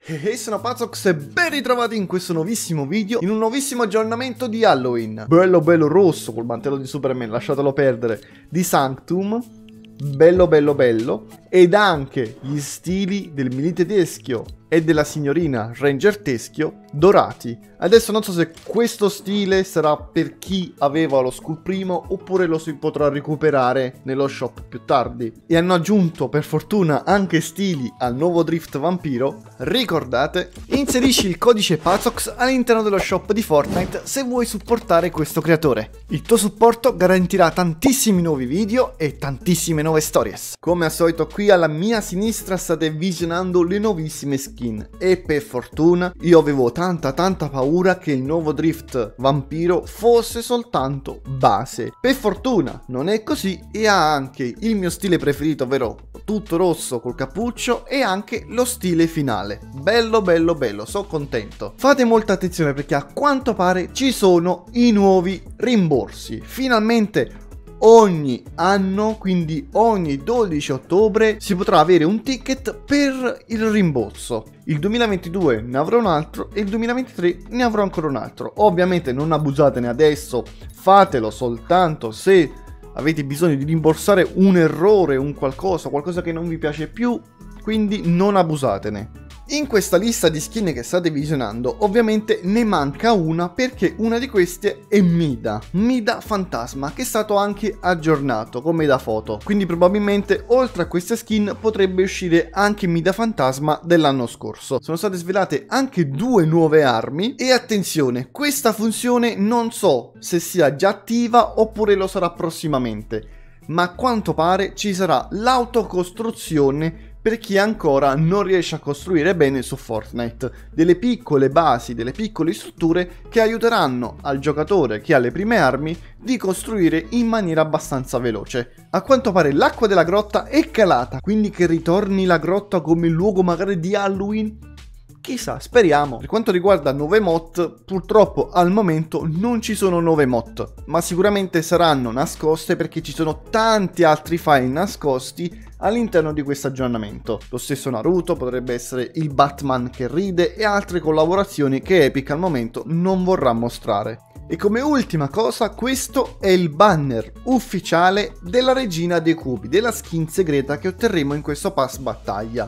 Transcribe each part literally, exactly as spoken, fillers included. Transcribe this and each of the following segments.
E sono Pazzox e ben ritrovati in questo nuovissimo video, in un nuovissimo aggiornamento di Halloween. Bello bello rosso col mantello di Superman, lasciatelo perdere, di Sanctum. Bello bello bello. Ed anche gli stili del Milite Teschio e della signorina Ranger Teschio dorati. Adesso non so se questo stile sarà per chi aveva lo Skull primo oppure lo si potrà recuperare nello shop più tardi. E hanno aggiunto per fortuna anche stili al nuovo Drift Vampiro. Ricordate, inserisci il codice Pazzox all'interno dello shop di Fortnite se vuoi supportare questo creatore. Il tuo supporto garantirà tantissimi nuovi video e tantissime nuove stories. Come al solito qui alla mia sinistra state visionando le nuovissime skin e per fortuna io avevo tanta tanta paura che il nuovo Drift Vampiro fosse soltanto base. Per fortuna non è così e ha anche il mio stile preferito, ovvero tutto rosso col cappuccio, e anche lo stile finale. Bello bello bello, sono contento. Fate molta attenzione perché a quanto pare ci sono i nuovi rimborsi. Finalmente ogni anno, quindi ogni dodici ottobre, si potrà avere un ticket per il rimborso. Il duemilaventidue ne avrò un altro e il duemilaventitré ne avrò ancora un altro. Ovviamente non abusatene adesso, fatelo soltanto se avete bisogno di rimborsare un errore, un qualcosa, qualcosa che non vi piace più, quindi non abusatene. In questa lista di skin che state visionando ovviamente ne manca una, perché una di queste è Mida, Mida Fantasma, che è stato anche aggiornato come da foto, quindi probabilmente oltre a queste skin potrebbe uscire anche Mida Fantasma dell'anno scorso. Sono state svelate anche due nuove armi e attenzione, questa funzione non so se sia già attiva oppure lo sarà prossimamente, ma a quanto pare ci sarà l'autocostruzione per chi ancora non riesce a costruire bene su Fortnite, delle piccole basi, delle piccole strutture che aiuteranno al giocatore che ha le prime armi di costruire in maniera abbastanza veloce. A quanto pare l'acqua della grotta è calata, quindi che ritorni la grotta come luogo magari di Halloween? Chissà, speriamo. Per quanto riguarda nuove mod, purtroppo al momento non ci sono nuove mod, ma sicuramente saranno nascoste perché ci sono tanti altri file nascosti all'interno di questo aggiornamento. Lo stesso Naruto, potrebbe essere il Batman che ride e altre collaborazioni che Epic al momento non vorrà mostrare. E come ultima cosa, questo è il banner ufficiale della Regina dei Cubi, della skin segreta che otterremo in questo pass battaglia.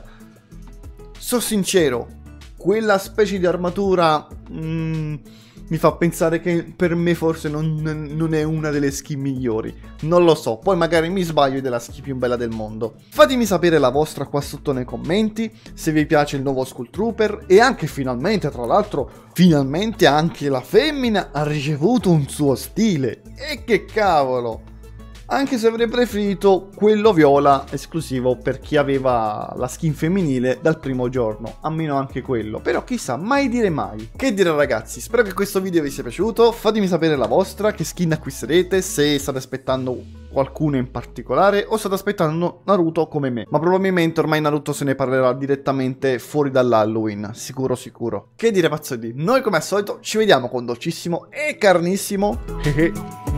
Sono sincero, quella specie di armatura mm, mi fa pensare che per me forse non, non è una delle skin migliori. Non lo so, poi magari mi sbaglio ed è la skin più bella del mondo. Fatemi sapere la vostra qua sotto nei commenti, se vi piace il nuovo Skull Trooper. E anche finalmente, tra l'altro, finalmente anche la femmina ha ricevuto un suo stile. E che cavolo! Anche se avrei preferito quello viola esclusivo per chi aveva la skin femminile dal primo giorno, almeno anche quello, però chissà, mai dire mai. Che dire ragazzi, spero che questo video vi sia piaciuto, fatemi sapere la vostra, che skin acquisterete, se state aspettando qualcuno in particolare o state aspettando Naruto come me, ma probabilmente ormai Naruto se ne parlerà direttamente fuori dall'Halloween, sicuro sicuro. Che dire pazzoidi, noi come al solito ci vediamo con dolcissimo e carnissimo